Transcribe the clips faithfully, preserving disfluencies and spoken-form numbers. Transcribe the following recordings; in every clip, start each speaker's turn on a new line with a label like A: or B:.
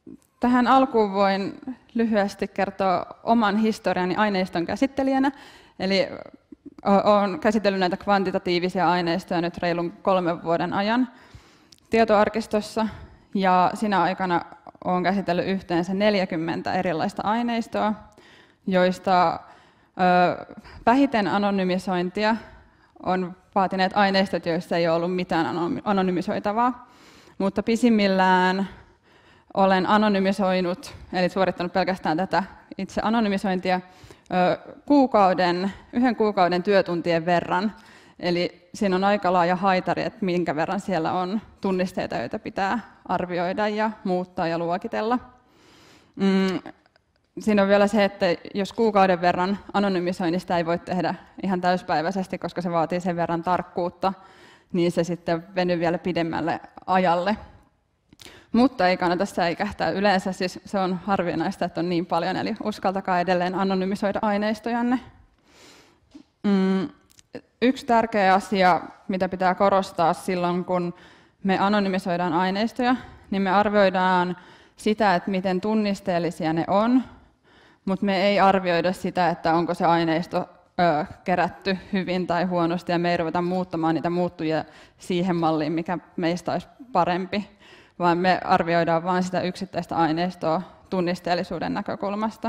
A: tähän alkuun voin lyhyesti kertoa oman historiani aineiston käsittelijänä. Eli olen käsitellyt näitä kvantitatiivisia aineistoja nyt reilun kolmen vuoden ajan tietoarkistossa. Ja sinä aikana olen käsitellyt yhteensä neljäkymmentä erilaista aineistoa, joista ö, vähiten anonymisointia on vaatineet aineistot, joissa ei ole ollut mitään anonymisoitavaa. Mutta pisimmillään olen anonymisoinut, eli suorittanut pelkästään tätä itse anonymisointia, kuukauden, yhden kuukauden työtuntien verran. Eli siinä on aika laaja haitari, että minkä verran siellä on tunnisteita, joita pitää arvioida ja muuttaa ja luokitella. Mm, siinä on vielä se, että jos kuukauden verran anonymisoinnista ei voi tehdä ihan täyspäiväisesti, koska se vaatii sen verran tarkkuutta, niin se sitten venyy vielä pidemmälle ajalle. Mutta ei kannata säikähtää. Yleensä siis se on harvinaista, että on niin paljon, eli uskaltakaa edelleen anonymisoida aineistojanne. Mm, yksi tärkeä asia, mitä pitää korostaa silloin, kun me anonymisoidaan aineistoja, niin me arvioidaan sitä, että miten tunnisteellisia ne on, mutta me ei arvioida sitä, että onko se aineisto ö, kerätty hyvin tai huonosti, ja me ei ruveta muuttamaan niitä muuttujia siihen malliin, mikä meistä olisi parempi, vaan me arvioidaan vain sitä yksittäistä aineistoa tunnisteellisuuden näkökulmasta.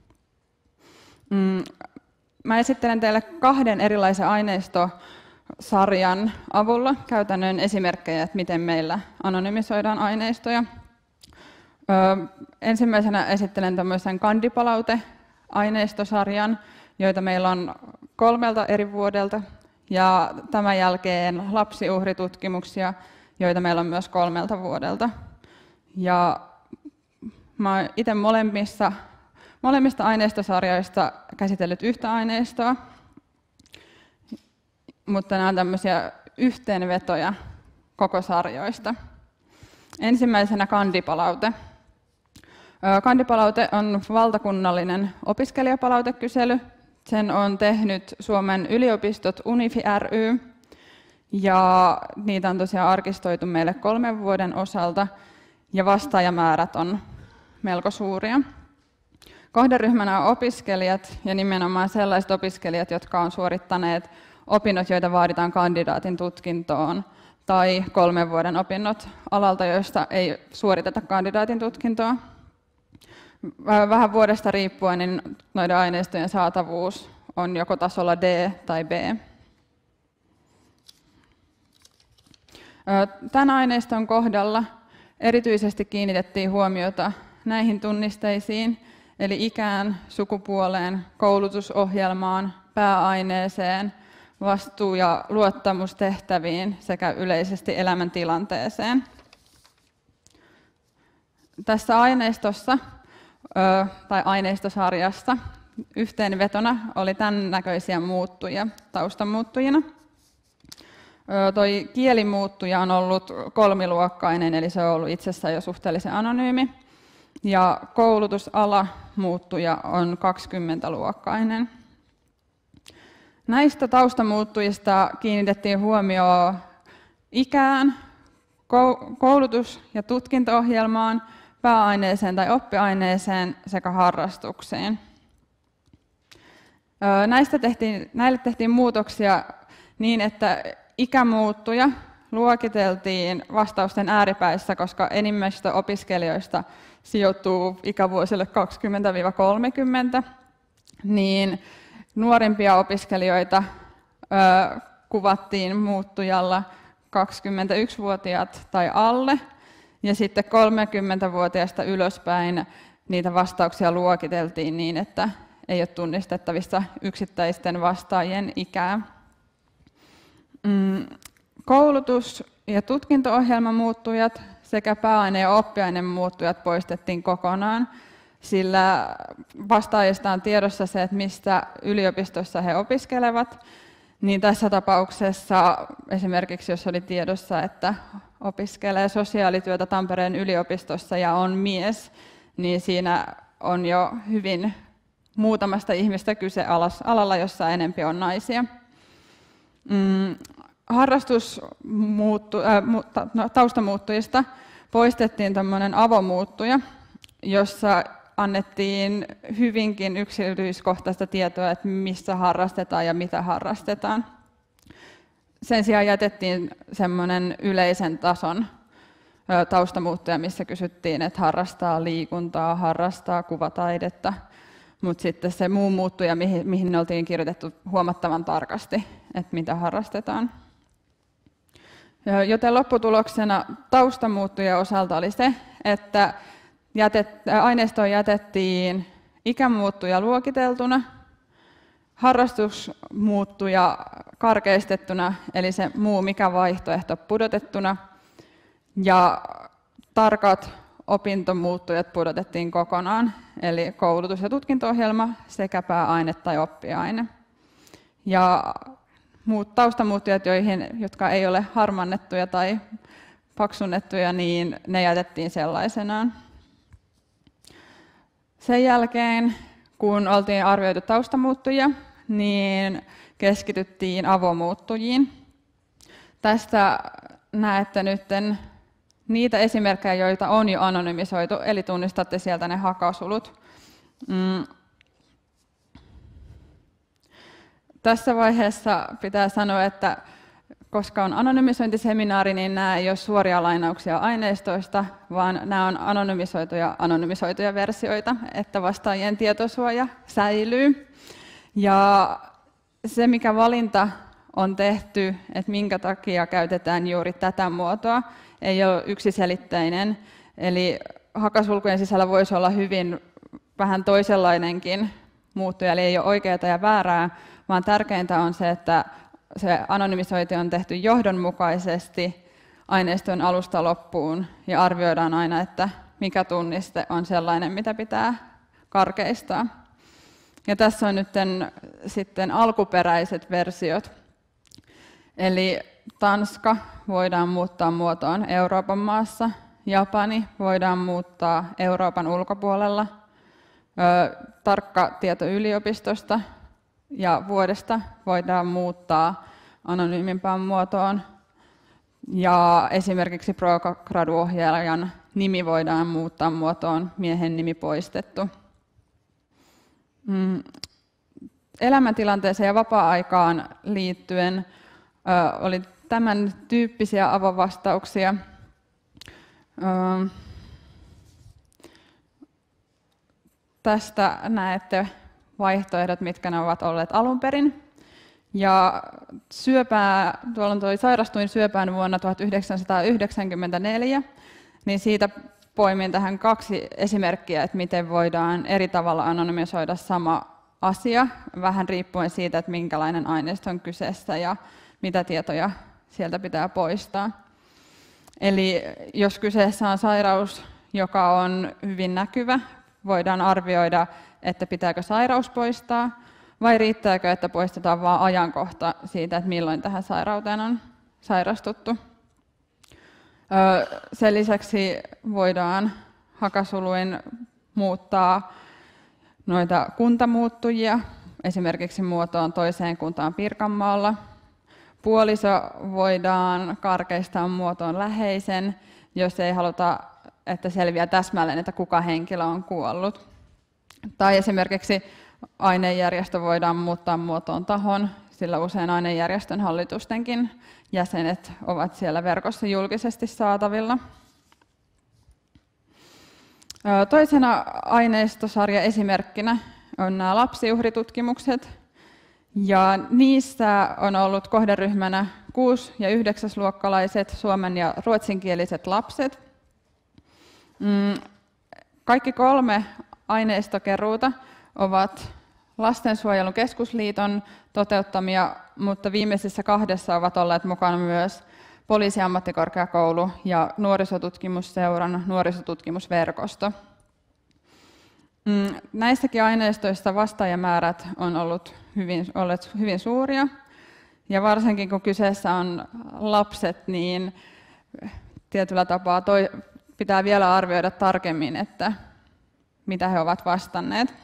A: Mm, mä esittelen teille kahden erilaisen aineistosarjan avulla käytännön esimerkkejä, että miten meillä anonymisoidaan aineistoja. Ö, ensimmäisenä esittelen tämmöisen kandipalaute-aineistosarjan, joita meillä on kolmelta eri vuodelta, ja tämän jälkeen lapsiuhritutkimuksia, joita meillä on myös kolmelta vuodelta. Ja mä olen itse molemmissa, molemmista aineistosarjoista käsitellyt yhtä aineistoa, mutta nämä on tämmöisiä yhteenvetoja koko sarjoista. Ensimmäisenä kandipalaute. Kandipalaute on valtakunnallinen opiskelijapalautekysely. Sen on tehnyt Suomen yliopistot Unifi ry. Ja niitä on tosiaan arkistoitu meille kolmen vuoden osalta, ja vastaajamäärät on melko suuria. Kohderyhmänä on opiskelijat, ja nimenomaan sellaiset opiskelijat, jotka on suorittaneet opinnot, joita vaaditaan kandidaatin tutkintoon, tai kolmen vuoden opinnot alalta, joista ei suoriteta kandidaatin tutkintoa. Vähän vuodesta riippuen niin noiden aineistojen saatavuus on joko tasolla D tai B. Tämän aineiston kohdalla erityisesti kiinnitettiin huomiota näihin tunnisteisiin, eli ikään, sukupuoleen, koulutusohjelmaan, pääaineeseen, vastuu- ja luottamustehtäviin sekä yleisesti elämäntilanteeseen. Tässä aineistossa tai aineistosarjassa yhteenvetona oli tämän näköisiä muuttujia taustamuuttujina. Toi kielimuuttuja on ollut kolmiluokkainen, eli se on ollut itsessään jo suhteellisen anonyymi. Ja koulutusala muuttuja on kaksikymmentäluokkainen. Näistä taustamuuttujista kiinnitettiin huomioon ikään, koulutus- ja tutkinto-ohjelmaan, pääaineeseen tai oppiaineeseen sekä harrastukseen. Näistä tehtiin, näille tehtiin muutoksia niin, että ikämuuttuja luokiteltiin vastausten ääripäissä, koska enimmäistä opiskelijoista sijoittuu ikävuosille kaksikymmentä kolmekymmentä, niin nuorimpia opiskelijoita ö, kuvattiin muuttujalla kaksikymmentäyksivuotiaat tai alle, ja sitten kolmekymmentävuotiaista ylöspäin niitä vastauksia luokiteltiin niin, että ei ole tunnistettavissa yksittäisten vastaajien ikää. Koulutus- ja tutkinto-ohjelmamuuttujat sekä pääaine- ja oppiainemuuttujat poistettiin kokonaan, sillä vastaajista on tiedossa se, että mistä yliopistossa he opiskelevat. Niin tässä tapauksessa esimerkiksi jos oli tiedossa, että opiskelee sosiaalityötä Tampereen yliopistossa ja on mies, niin siinä on jo hyvin muutamasta ihmistä kyse alalla, jossa enempi on naisia. Mm, harrastusmuuttu, äh, taustamuuttujista poistettiin tämmöinen avomuuttuja, jossa annettiin hyvinkin yksityiskohtaista tietoa, että missä harrastetaan ja mitä harrastetaan. Sen sijaan jätettiin semmoinen yleisen tason taustamuuttuja, missä kysyttiin, että harrastaa liikuntaa, harrastaa kuvataidetta, mutta sitten se muu muuttuja, mihin, mihin ne oltiin kirjoitettu huomattavan tarkasti, että mitä harrastetaan. Joten lopputuloksena taustamuuttuja osalta oli se, että jätet, aineistoon jätettiin ikämuuttuja luokiteltuna, harrastusmuuttuja karkeistettuna, eli se muu mikä vaihtoehto pudotettuna, ja tarkat opintomuuttujat pudotettiin kokonaan, eli koulutus- ja tutkinto-ohjelma sekä pääaine tai oppiaine. Ja muut taustamuuttujat, joihin, jotka ei ole harmannettuja tai paksunnettuja, niin ne jätettiin sellaisenaan. Sen jälkeen, kun oltiin arvioitu taustamuuttujia, niin keskityttiin avomuuttujiin. Tästä näette nyt niitä esimerkkejä, joita on jo anonymisoitu, eli tunnistatte sieltä ne hakasulut. Mm. Tässä vaiheessa pitää sanoa, että koska on anonymisointiseminaari, niin nämä ei ole suoria lainauksia aineistoista, vaan nämä on anonymisoituja, anonymisoituja versioita, että vastaajien tietosuoja säilyy. Ja se, mikä valinta on tehty, että minkä takia käytetään juuri tätä muotoa, ei ole yksiselitteinen. Eli hakasulkujen sisällä voisi olla hyvin vähän toisenlainenkin muuttuja, eli ei ole oikeaa ja väärää, vaan tärkeintä on se, että se anonymisointi on tehty johdonmukaisesti aineiston alusta loppuun ja arvioidaan aina, että mikä tunniste on sellainen, mitä pitää karkeistaa. Ja tässä on nyt sitten alkuperäiset versiot. Eli Tanska voidaan muuttaa muotoon Euroopan maassa, Japani voidaan muuttaa Euroopan ulkopuolella, ö, tarkka tieto yliopistosta ja vuodesta voidaan muuttaa anonyymimpään muotoon. Ja esimerkiksi ProGradu-ohjaajan nimi voidaan muuttaa muotoon miehen nimi poistettu. Mm. Elämäntilanteeseen ja vapaa-aikaan liittyen ö, oli tämän tyyppisiä avovastauksia. Ö, tästä näette vaihtoehdot, mitkä ne ovat olleet alun perin. Ja syöpää, tuolla toi sairastuin syöpään vuonna tuhatyhdeksänsataayhdeksänkymmentäneljä, niin siitä poimin tähän kaksi esimerkkiä, että miten voidaan eri tavalla anonymisoida sama asia, vähän riippuen siitä, että minkälainen aineisto on kyseessä ja mitä tietoja sieltä pitää poistaa. Eli jos kyseessä on sairaus, joka on hyvin näkyvä, voidaan arvioida, että pitääkö sairaus poistaa, vai riittääkö, että poistetaan vain ajankohta siitä, että milloin tähän sairauteen on sairastuttu. Sen lisäksi voidaan hakasuluin muuttaa noita kuntamuuttujia, esimerkiksi muotoon toiseen kuntaan Pirkanmaalla. Puoliso voidaan karkeistaa muotoon läheisen, jos ei haluta, että selviää täsmälleen, että kuka henkilö on kuollut. Tai esimerkiksi ainejärjestö voidaan muuttaa muotoon tahon, sillä usein ainejärjestön hallitustenkin jäsenet ovat siellä verkossa julkisesti saatavilla. Toisena aineistosarjaesimerkkinä on nämä lapsiuhritutkimukset, ja niissä on ollut kohderyhmänä kuusi- ja yhdeksäsluokkalaiset suomen- ja ruotsinkieliset lapset. Kaikki kolme aineistokeruuta ovat Lastensuojelun keskusliiton toteuttamia, mutta viimeisissä kahdessa ovat olleet mukana myös Poliisiammattikorkeakoulu ja Nuorisotutkimusseuran nuorisotutkimusverkosto. Näissäkin aineistoissa vastaajamäärät on ollut hyvin, olleet hyvin suuria, ja varsinkin kun kyseessä on lapset, niin tietyllä tapaa toi, pitää vielä arvioida tarkemmin, että mitä he ovat vastanneet.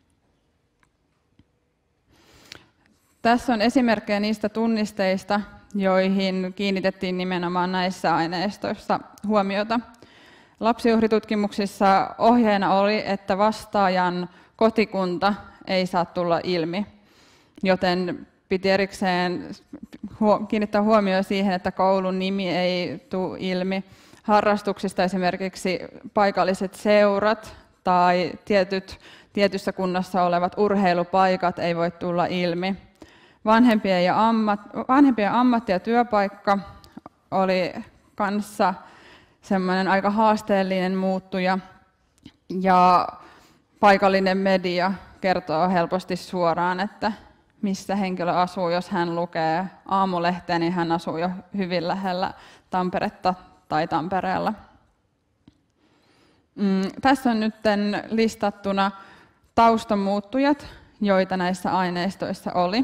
A: Tässä on esimerkkejä niistä tunnisteista, joihin kiinnitettiin nimenomaan näissä aineistoissa huomiota. Lapsiuhritutkimuksissa ohjeena oli, että vastaajan kotikunta ei saa tulla ilmi, joten piti erikseen kiinnittää huomioon siihen, että koulun nimi ei tule ilmi. Harrastuksista esimerkiksi paikalliset seurat tai tietyt, tietyssä kunnassa olevat urheilupaikat ei voi tulla ilmi. Vanhempien, ja ammat, vanhempien ammatti ja työpaikka oli kanssa semmoinen aika haasteellinen muuttuja, ja paikallinen media kertoo helposti suoraan, että missä henkilö asuu. Jos hän lukee aamulehteä, niin hän asuu jo hyvin lähellä Tamperetta tai Tampereella. Mm, tässä on nyt listattuna taustamuuttujat, joita näissä aineistoissa oli.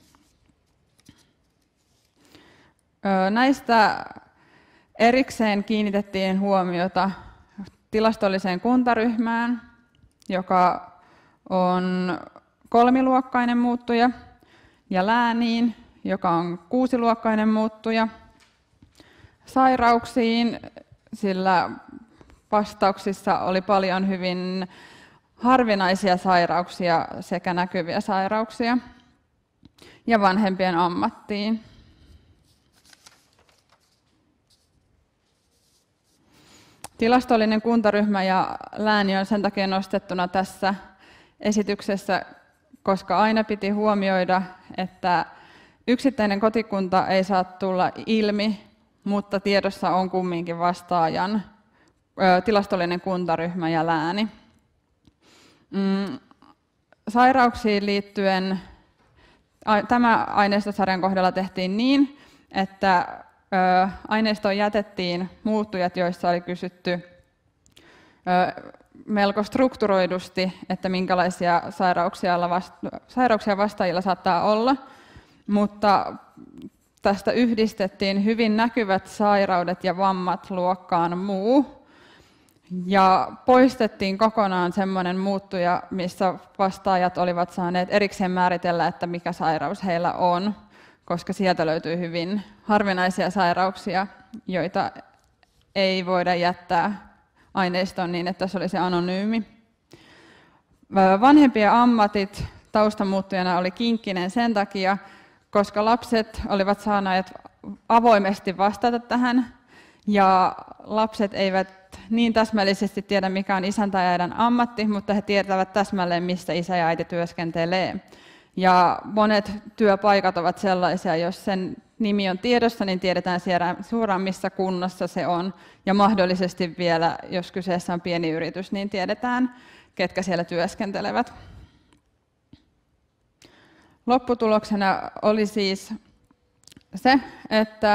A: Näistä erikseen kiinnitettiin huomiota tilastolliseen kuntaryhmään, joka on kolmiluokkainen muuttuja, ja lääniin, joka on kuusiluokkainen muuttuja, sairauksiin, sillä vastauksissa oli paljon hyvin harvinaisia sairauksia sekä näkyviä sairauksia, ja vanhempien ammattiin. Tilastollinen kuntaryhmä ja lääni on sen takia nostettuna tässä esityksessä, koska aina piti huomioida, että yksittäinen kotikunta ei saa tulla ilmi, mutta tiedossa on kumminkin vastaajan ö, tilastollinen kuntaryhmä ja lääni. Mm, sairauksiin liittyen a, tämä aineistosarjan kohdalla tehtiin niin, että ö, aineistoon jätettiin muuttujat, joissa oli kysytty ö, melko strukturoidusti, että minkälaisia sairauksia, vasta- sairauksia vastaajilla saattaa olla, mutta tästä yhdistettiin hyvin näkyvät sairaudet ja vammat luokkaan muu, ja poistettiin kokonaan semmoinen muuttuja, missä vastaajat olivat saaneet erikseen määritellä, että mikä sairaus heillä on, koska sieltä löytyy hyvin harvinaisia sairauksia, joita ei voida jättää aineistoon niin, että se olisi anonyymi. Vanhempien ammatit taustamuuttujana oli kinkkinen sen takia, koska lapset olivat saaneet avoimesti vastata tähän, ja lapset eivät niin täsmällisesti tiedä, mikä on isän tai äidin ammatti, mutta he tietävät täsmälleen, missä isä ja äiti työskentelee. Ja monet työpaikat ovat sellaisia, jos sen nimi on tiedossa, niin tiedetään suoraan, missä kunnassa se on. Ja mahdollisesti vielä, jos kyseessä on pieni yritys, niin tiedetään, ketkä siellä työskentelevät. Lopputuloksena oli siis se, että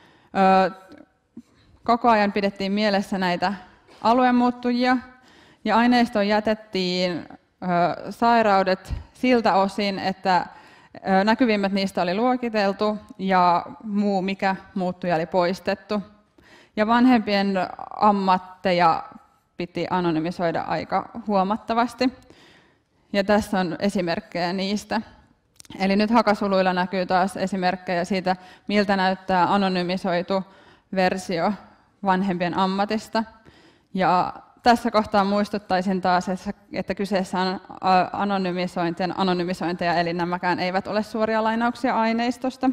A: koko ajan pidettiin mielessä näitä aluemuuttujia, ja aineistoon jätettiin sairaudet siltä osin, että näkyvimmät niistä oli luokiteltu ja muu, mikä muuttuja oli poistettu. Ja vanhempien ammatteja piti anonymisoida aika huomattavasti. Ja tässä on esimerkkejä niistä. Eli nyt hakasuluilla näkyy taas esimerkkejä siitä, miltä näyttää anonymisoitu versio vanhempien ammatista. Ja tässä kohtaa muistuttaisin taas, että kyseessä on anonymisointien anonymisointeja, eli nämäkään eivät ole suoria lainauksia aineistosta.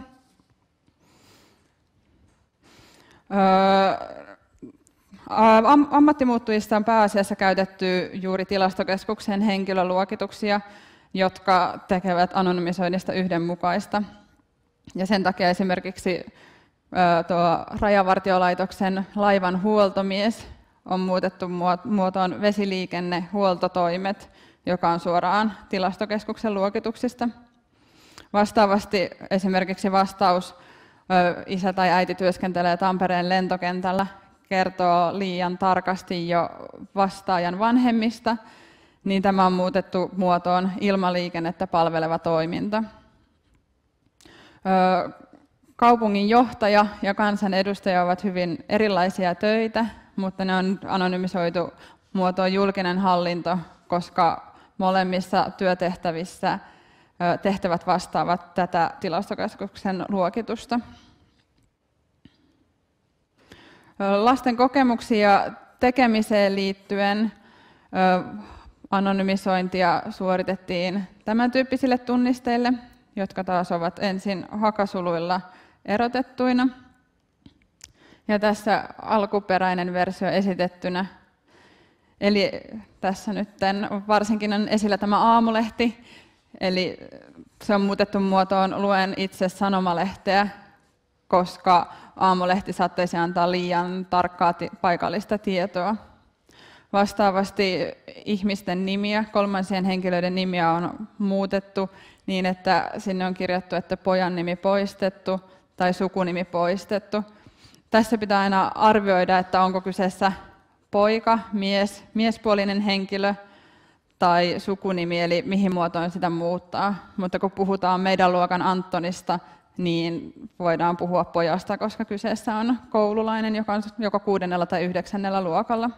A: Ammattimuuttujista on pääasiassa käytetty juuri Tilastokeskuksen henkilöluokituksia, jotka tekevät anonymisoinnista yhdenmukaista. Ja sen takia esimerkiksi tuo Rajavartiolaitoksen laivan huoltomies on muutettu muotoon vesiliikennehuoltotoimet, joka on suoraan Tilastokeskuksen luokituksista. Vastaavasti esimerkiksi vastaus isä tai äiti työskentelee Tampereen lentokentällä kertoo liian tarkasti jo vastaajan vanhemmista, niin tämä on muutettu muotoon ilmaliikennettä palveleva toiminta. Kaupungin johtaja ja kansanedustaja ovat hyvin erilaisia töitä, mutta ne on anonymisoitu muotoon julkinen hallinto, koska molemmissa työtehtävissä tehtävät vastaavat tätä Tilastokeskuksen luokitusta. Lasten kokemuksia tekemiseen liittyen anonymisointia suoritettiin tämän tyyppisille tunnisteille, jotka taas ovat ensin hakasuluilla erotettuina. Ja tässä alkuperäinen versio esitettynä. Eli tässä nyt varsinkin on esillä tämä Aamulehti, eli se on muutettu muotoon luen itse sanomalehteä, koska Aamulehti saattaisi antaa liian tarkkaa paikallista tietoa. Vastaavasti ihmisten nimiä, kolmansien henkilöiden nimiä on muutettu niin, että sinne on kirjattu, että pojan nimi poistettu tai sukunimi poistettu. Tässä pitää aina arvioida, että onko kyseessä poika, mies, miespuolinen henkilö tai sukunimi, eli mihin muotoon sitä muuttaa. Mutta kun puhutaan meidän luokan Antonista, niin voidaan puhua pojasta, koska kyseessä on koululainen, joka on joko kuudennella tai yhdeksännellä luokalla.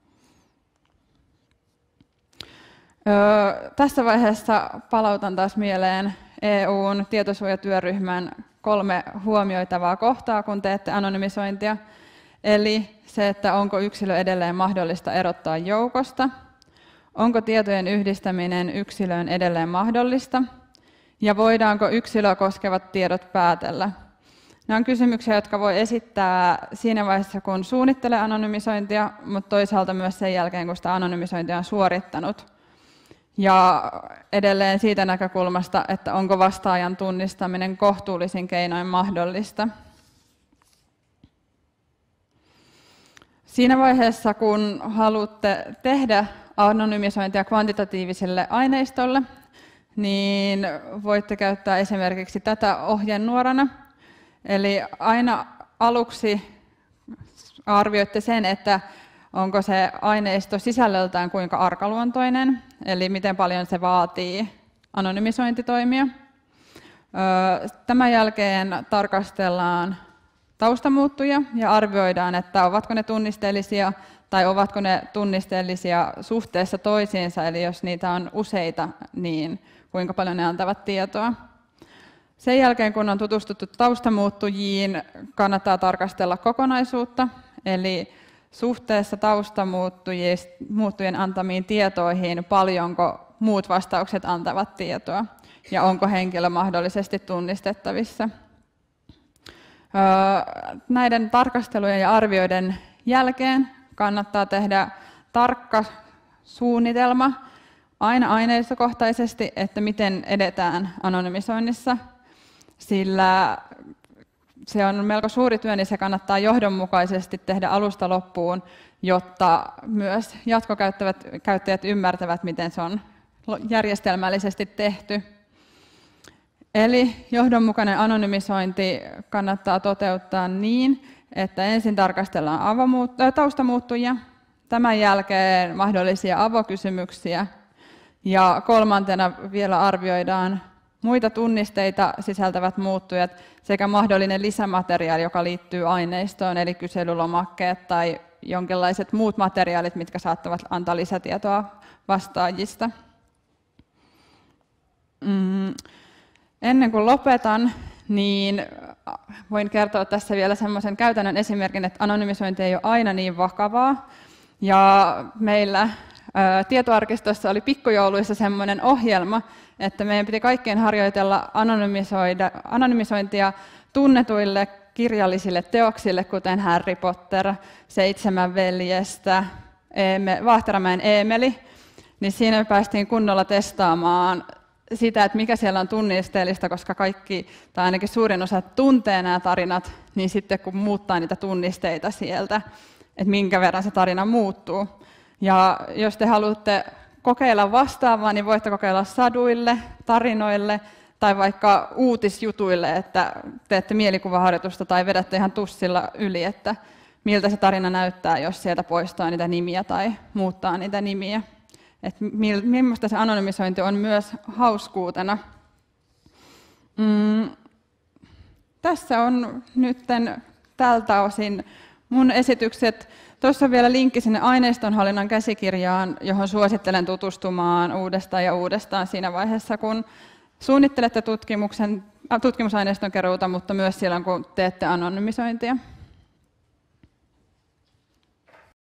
A: Öö, tässä vaiheessa palautan taas mieleen E U:n tietosuojatyöryhmän kolme huomioitavaa kohtaa, kun teette anonymisointia. Eli se, että onko yksilö edelleen mahdollista erottaa joukosta, onko tietojen yhdistäminen yksilöön edelleen mahdollista, ja voidaanko yksilöä koskevat tiedot päätellä. Nämä on kysymyksiä, jotka voi esittää siinä vaiheessa, kun suunnittelee anonymisointia, mutta toisaalta myös sen jälkeen, kun sitä anonymisointia on suorittanut. Ja edelleen siitä näkökulmasta, että onko vastaajan tunnistaminen kohtuullisin keinoin mahdollista. Siinä vaiheessa, kun haluatte tehdä anonymisointia kvantitatiiviselle aineistolle, niin voitte käyttää esimerkiksi tätä ohjenuorana. Eli aina aluksi arvioitte sen, että onko se aineisto sisällöltään kuinka arkaluontoinen, eli miten paljon se vaatii anonymisointitoimia. Tämän jälkeen tarkastellaan taustamuuttuja ja arvioidaan, että ovatko ne tunnisteellisia tai ovatko ne tunnisteellisia suhteessa toisiinsa, eli jos niitä on useita, niin kuinka paljon ne antavat tietoa. Sen jälkeen, kun on tutustuttu taustamuuttujiin, kannattaa tarkastella kokonaisuutta, eli suhteessa taustamuuttujien antamiin tietoihin, paljonko muut vastaukset antavat tietoa ja onko henkilö mahdollisesti tunnistettavissa. Näiden tarkastelujen ja arvioiden jälkeen kannattaa tehdä tarkka suunnitelma aina aineistokohtaisesti, että miten edetään anonymisoinnissa, sillä se on melko suuri työ, niin se kannattaa johdonmukaisesti tehdä alusta loppuun, jotta myös jatkokäyttäjät ymmärtävät, miten se on järjestelmällisesti tehty. Eli johdonmukainen anonymisointi kannattaa toteuttaa niin, että ensin tarkastellaan avomuut- taustamuuttujia, tämän jälkeen mahdollisia avokysymyksiä ja kolmantena vielä arvioidaan muita tunnisteita sisältävät muuttujat sekä mahdollinen lisämateriaali, joka liittyy aineistoon, eli kyselylomakkeet tai jonkinlaiset muut materiaalit, mitkä saattavat antaa lisätietoa vastaajista. Mm. Ennen kuin lopetan, niin voin kertoa tässä vielä semmoisen käytännön esimerkin, että anonymisointi ei ole aina niin vakavaa. Ja meillä ää, tietoarkistossa oli pikkujouluissa semmoinen ohjelma, että meidän piti kaikkien harjoitella anonymisoida, anonymisointia tunnetuille kirjallisille teoksille, kuten Harry Potter, Seitsemän veljestä, Vaahteramäen Eemeli. Niin siinä me päästiin kunnolla testaamaan sitä, että mikä siellä on tunnisteellista, koska kaikki, tai ainakin suurin osa tuntee nämä tarinat, niin sitten kun muuttaa niitä tunnisteita sieltä, että minkä verran se tarina muuttuu. Ja jos te haluatte kokeilla vastaavaa, niin voitte kokeilla saduille, tarinoille tai vaikka uutisjutuille, että teette mielikuvaharjoitusta tai vedätte ihan tussilla yli, että miltä se tarina näyttää, jos sieltä poistaa niitä nimiä tai muuttaa niitä nimiä. Että millaista se anonymisointi on myös hauskuutena. Mm, tässä on nyt tältä osin mun esitykset. Tuossa on vielä linkki sinne aineistonhallinnan käsikirjaan, johon suosittelen tutustumaan uudestaan ja uudestaan siinä vaiheessa, kun suunnittelette tutkimuksen, tutkimusaineiston keruuta, mutta myös silloin, kun teette anonymisointia.